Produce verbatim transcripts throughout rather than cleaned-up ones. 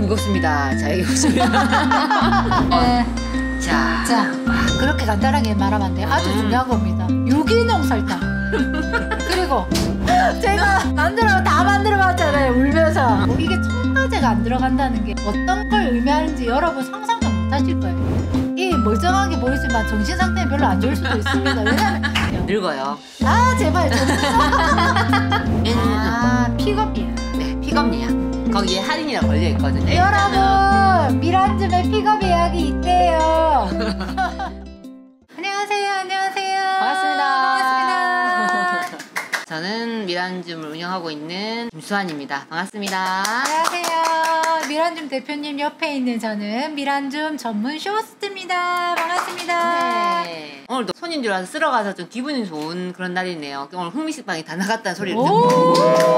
무겁습니다. 자, 여기 보시면. 네. 자, 자, 아, 그렇게 간단하게 말하면 안 돼요. 아주 음. 중요한 겁니다. 유기농 설탕. 그리고 제가 만들어 다 만들어봤잖아요. 울면서 뭐 이게 첨가제가 안 들어간다는 게 어떤 걸 의미하는지 여러분 상상도 못하실 거예요. 이 멀쩡하게 보이지만 정신 상태는 별로 안 좋을 수도 있습니다. 왜냐면 늙어요. 아 제발 좀. 얘는 아 픽업이에요. 네, 픽업이야. 거기에 할인이라 걸려 있거든요. 여러분 미란즘에 픽업 예약이 있대요. 안녕하세요. 안녕하세요. 반갑습니다. 반갑습니다. 저는 미란즘을 운영하고 있는 김수환입니다. 반갑습니다. 안녕하세요. 미란즘 대표님 옆에 있는 저는 미란즘 전문 쇼호스트입니다. 반갑습니다. 네. 오늘도 손님들 와서 쓸어가서 좀 기분이 좋은 그런 날이네요. 오늘 흥미식빵이 다 나갔다는 소리를 듣고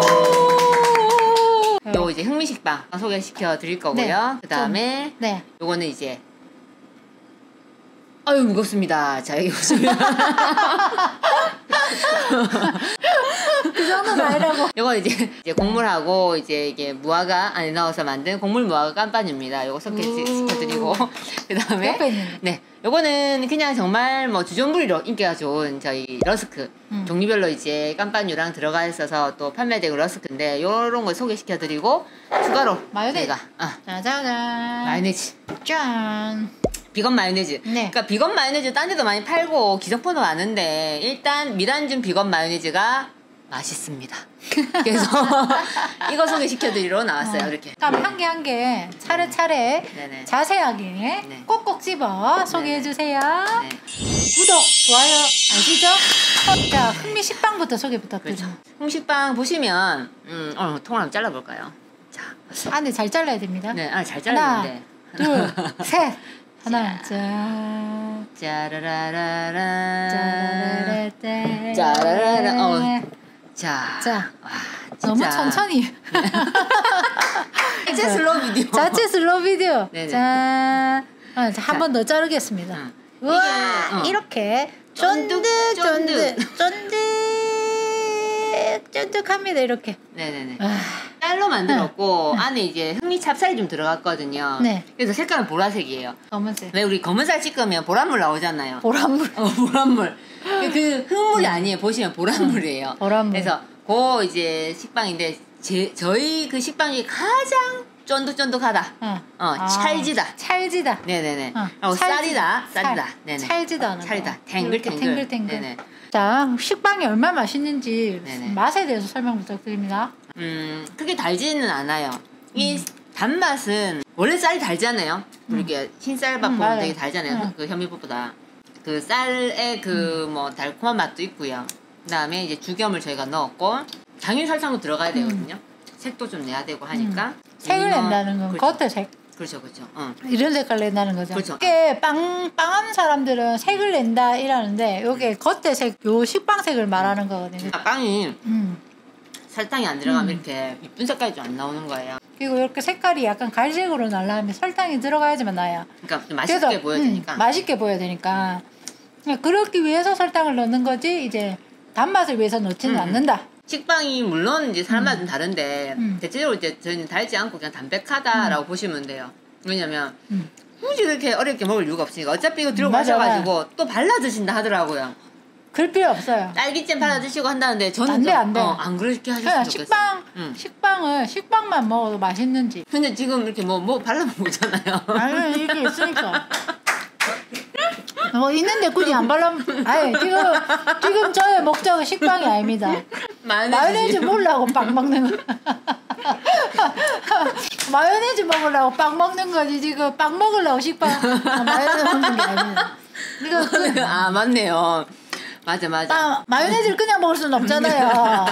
요 이제 흥미식빵 소개시켜 드릴 거고요. 네. 그 다음에 네. 요거는 이제 아유 무겁습니다. 자 여기 보시면 그 정도는 아니라고. 요거 이제, 이제 곡물하고 이제 이게 무화과 안에 넣어서 만든 곡물 무화과 깜빠뉴입니다. 요거 소개시켜드리고 그 다음에 옆에 있는 네 요거는 그냥 정말 뭐 주전부리로 인기가 좋은 저희 러스크 음. 종류별로 이제 깜빠뉴랑 들어가 있어서 또 판매되고 러스크인데 요런 걸 소개시켜드리고 추가로 마요네즈. 저희가 아, 짜자잔. 마요네즈 짠. 비건 마요네즈. 네. 그러니까 비건 마요네즈 딴 데도 많이 팔고 기성품도 많은데 일단 미란즘 비건 마요네즈가 맛있습니다. 그래서 이거 소개시켜드리러 나왔어요. 이렇게. 그럼 한 개 한 개 차례차례 네네. 자세하게 네. 꼭꼭 집어 소개해주세요. 네. 구독, 좋아요 아시죠? 자, 흥미 식빵부터 소개 부탁드립니다. 그렇죠. 홍식빵 보시면 음, 어, 통을 한번 잘라볼까요? 자, 안에 잘 잘라야 됩니다. 네, 아, 잘 하나, 잘랐는데. 둘, 셋. 하나, 짠. 짜라라라라. 짜라라라. 짜라라라. 어. 자, 자, 와, 너무 진짜. 천천히. 자체 슬로우 비디오. 자체 슬로우 비디오. 네네. 짠. 아, 한 번 더 자르겠습니다. 응. 우와, 이게, 어. 이렇게 쫀득, 쫀득, 쫀득, 쫀득, 쫀득합니다. 이렇게. 네네네. 아, 쌀로 만들었고 네. 안에 이제 흑미 찹쌀이 좀 들어갔거든요. 네. 그래서 색깔은 보라색이에요. 검은색. 왜 우리 검은 쌀 찍으면 보랏물 나오잖아요. 보랏물. 어, 보랏물. 그 흑물이 아니에요. 보시면 보랏물이에요. 보랏물. 그래서 그 이제 식빵인데 제, 저희 그 식빵 중에 가장 쫀득쫀득하다. 어, 어, 아, 찰지다. 찰지다. 네네네. 어, 그리고 찰지- 쌀이다. 쌀이다. 찰, 네네. 찰지다. 하는 찰이다. 거. 탱글탱글. 이렇게 탱글탱글. 네네. 자, 식빵이 얼마나 맛있는지 네네. 맛에 대해서 설명 부탁드립니다. 음, 크게 달지는 않아요. 이 음. 단맛은 원래 쌀이 달잖아요. 이렇게 흰쌀밥 음, 보면 맞아요. 되게 달잖아요. 음. 그 현미밥보다. 그 쌀의 그 뭐 달콤한 맛도 있고요. 그다음에 이제 죽염을 저희가 넣었고 당연히 설탕도 들어가야 되거든요. 색도 좀 내야 되고 하니까 색을 이거- 낸다는 건 그렇죠. 겉에 색. 그렇죠, 그렇죠. 어. 이런 색깔 낸다는 거죠. 그렇죠. 이게 빵, 빵하는 사람들은 색을 낸다 이라는데 요게 겉에 색, 요 식빵색을 말하는 거거든요. 아, 빵이 음. 설탕이 안 들어가면 음. 이렇게 이쁜 색깔이 좀 안 나오는 거예요. 그리고 이렇게 색깔이 약간 갈색으로 나려면 설탕이 들어가야지만 나요. 그러니까 좀 맛있게 그래서, 보여지니까. 음, 맛있게 보여야 되니까. 그렇기 위해서 설탕을 넣는 거지 이제 단맛을 위해서 넣지는 음, 음. 않는다. 식빵이 물론 이제 사람마다 좀 다른데 음. 대체적으로 이제 저희는 달지 않고 그냥 담백하다라고 보시면 돼요. 왜냐면 음. 굳이 이렇게 어렵게 먹을 이유가 없으니까 어차피 이거 들고 음, 맞아. 가셔가지고 또 발라 드신다 하더라고요. 그럴 필요 없어요. 딸기잼 발라 드시고 한다는데 저는 안 돼, 좀, 안 돼. 어, 안 그렇게 그냥 하셨으면 좋겠어요. 식빵, 음. 식빵을 식빵만 먹어도 맛있는지. 근데 지금 이렇게 뭐 뭐 발라 먹잖아요. 아니 이게 있으니까. 뭐 있는데 굳이 안 발라. 아니 지금 지금 저의 목적은 식빵이 아닙니다. 마요네즈. 마요네즈 먹으려고 빵 먹는 거. 마요네즈 먹으려고 빵 먹는 거지 지금 빵 먹으려고 식빵 아, 마요네즈 먹는 게 아닙니다. 이거 그, 아 맞네요. 맞아 맞아. 빵, 마요네즈를 그냥 먹을 수는 없잖아요.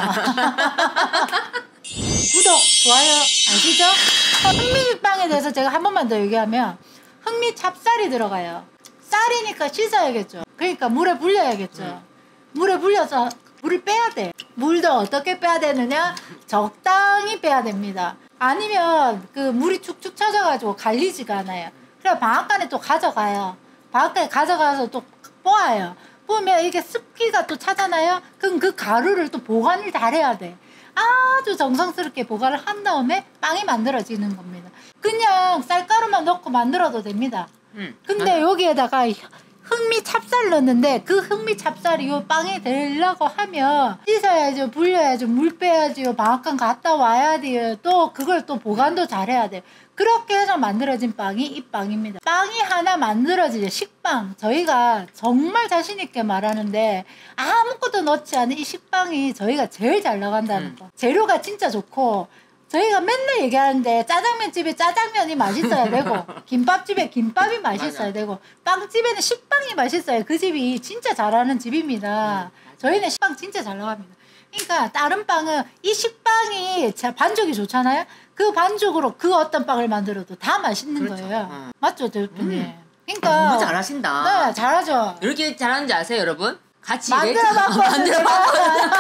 구독, 좋아요 아시죠? 흑미식빵에 대해서 제가 한 번만 더 얘기하면 흑미 찹쌀이 들어가요. 쌀이니까 씻어야겠죠. 그러니까 물에 불려야겠죠. 음. 물에 불려서 물을 빼야 돼. 물도 어떻게 빼야 되느냐? 적당히 빼야 됩니다. 아니면 그 물이 축축 처져가지고 갈리지가 않아요. 그래 방앗간에 또 가져가요. 방앗간에 가져가서 또 뽀아요. 보면 이게 습기가 또 차잖아요. 그럼 그 가루를 또 보관을 잘 해야 돼. 아주 정성스럽게 보관을 한 다음에 빵이 만들어지는 겁니다. 그냥 쌀가루만 넣고 만들어도 됩니다. 음, 근데 맞아. 여기에다가 흑미 찹쌀 넣었는데 그 흑미 찹쌀이 요 빵에 되려고 하면 씻어야죠, 불려야죠, 물 빼야죠, 방앗간 갔다 와야 돼요. 또 그걸 또 보관도 잘해야 돼요. 그렇게 해서 만들어진 빵이 이 빵입니다. 빵이 하나 만들어지죠. 식빵. 저희가 정말 자신있게 말하는데 아무것도 넣지 않은 이 식빵이 저희가 제일 잘 나간다는 음. 거. 재료가 진짜 좋고 저희가 맨날 얘기하는데 짜장면집에 짜장면이 맛있어야 되고 김밥집에 김밥이 맛있어야 맞아. 되고 빵집에는 식빵이 맛있어요. 그 집이 진짜 잘하는 집입니다. 저희는 식빵 진짜 잘 나갑니다. 그러니까 다른 빵은 이 식빵이 반죽이 좋잖아요. 그 반죽으로 그 어떤 빵을 만들어도 다 맛있는 그렇죠. 거예요. 어. 맞죠, 대표님? 음. 그러니까 너무 잘하신다. 네, 잘하죠. 이렇게 잘하는지 아세요, 여러분? 같이 만들어봤거든요. 만들어봤거든요.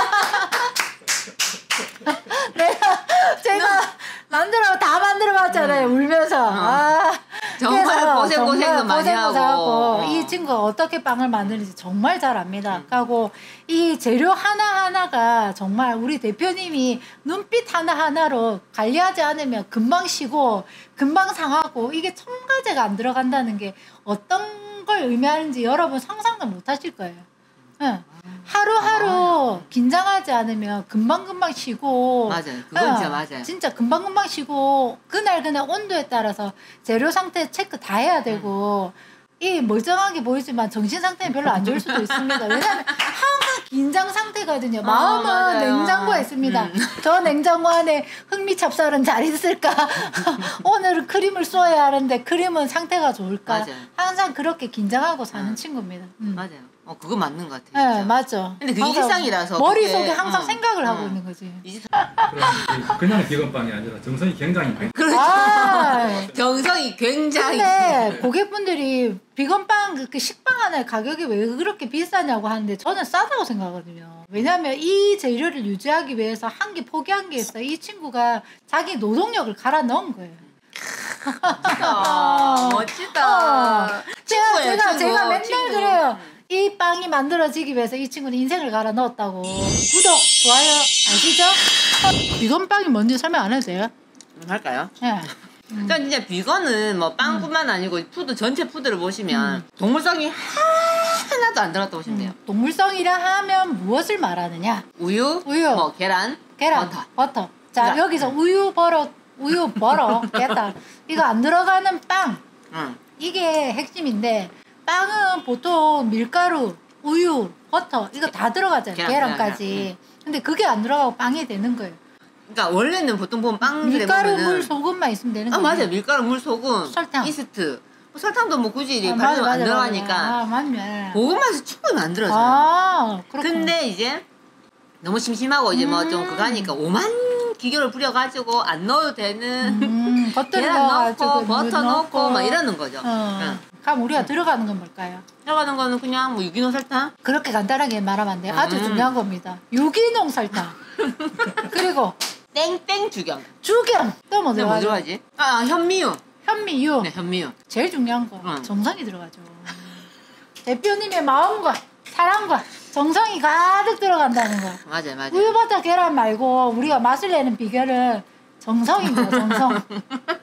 내가 제가 만들어 다 만들어봤잖아요. 음. 울면서. 어. 아, 정말 그래서 고생 고생도 정말 많이 고생 하고. 고생하고 어. 이 친구가 어떻게 빵을 만드는지 정말 잘 압니다. 음. 하고 이 재료 하나 하나가 정말 우리 대표님이 눈빛 하나 하나로 관리하지 않으면 금방 식고 금방 상하고 이게 첨가제가 안 들어간다는 게 어떤 걸 의미하는지 여러분 상상도 못하실 거예요. 응. 하루하루 긴장하지 않으면 금방금방 쉬고 맞아요. 그건 진짜 맞아요. 진짜 금방금방 쉬고 그날 그날 온도에 따라서 재료 상태 체크 다 해야 되고 이 멀쩡하게 보이지만 정신 상태는 별로 안 좋을 수도 있습니다. 왜냐하면 항상 긴장 상태거든요. 마음은 맞아요. 냉장고에 있습니다. 음. 저 냉장고 안에 흑미 찹쌀은 잘 있을까? 오늘은 크림을 쏘아야 하는데 크림은 상태가 좋을까? 맞아요. 항상 그렇게 긴장하고 사는 음. 친구입니다. 음. 맞아요. 어, 그거 맞는 것 같아요. 네, 진짜. 맞죠. 근데 그게 항상 일상이라서 머릿속에 그게, 항상 어, 생각을 어. 하고 있는 거지. 이제 그럼 그냥 비건빵이 아니라 정성이 굉장히 많이 그렇죠. 아, 정성이 굉장히 근데 고객분들이 비건빵 그- 그 식빵 하나의 가격이 왜 그렇게 비싸냐고 하는데 저는 싸다고 생각하거든요. 왜냐하면 이 재료를 유지하기 위해서 한 개 포기한 게 있어요. 이 친구가 자기 노동력을 갈아 넣은 거예요. 아, 멋지다. 어. 제가 친구예요, 제가 친구, 제가 맨날 친구. 그래요. 이 빵이 만들어지기 위해서 이 친구는 인생을 갈아 넣었다고. 구독, 좋아요 아시죠? 비건빵이 뭔지 설명 안 해도 돼요? 음, 할까요? 네. 그러니까 진짜 비건은 뭐 빵뿐만 아니고 푸드 전체 푸드를 보시면 음. 동물성이 하나도 안 들어갔다 보시면 돼요. 음, 동물성이라 하면 무엇을 말하느냐? 우유, 우유. 뭐 계란, 계란, 버터. 버터. 자, 그러니까- 여기서 우유 버러, 우유 버러, 계란. 이거 안 들어가는 빵. 응. 이게 핵심인데, 빵은 보통 밀가루, 우유, 버터, 이거 다 들어가잖아요. 계란, 계란까지. 계란, 근데 그게 안 들어가고 빵이 되는 거예요. 그러니까 원래는 보통 보면 빵들에 밀가루, 보면은 물, 소금만 있으면 되는 아 거예요. 맞아요. 밀가루, 물, 소금, 설탕. 이스트. 뭐 설탕도 뭐 굳이 아, 발효 안 들어가니까 아, 맞네. 고구마에서 충분히 만들어져요. 아, 그렇구나. 근데 이제 너무 심심하고 이제 뭐 좀 음. 그거 하니까 오만 기교를 부려가지고 안 넣어도 되는 음, 겉들이 계란 넣어가지고 넣고 버터 물 넣고 막 이러는 거죠. 어. 응. 그럼 우리가 들어가는 건 뭘까요? 들어가는 거는 그냥 뭐 유기농 설탕. 그렇게 간단하게 말하면 안 돼요. 아주 음. 중요한 겁니다. 유기농 설탕. 그리고 땡땡 주경. 주경. 또 뭐 근데 뭐 들어가죠? 들어가지? 아 현미유. 현미유. 네 현미유. 제일 중요한 거. 응. 정성이 들어가죠. 대표님의 마음과 사랑과 정성이 가득 들어간다는 거. 맞아요 맞아요. 우유버터 계란 말고 우리가 맛을 내는 비결은 정성입니다. 정성.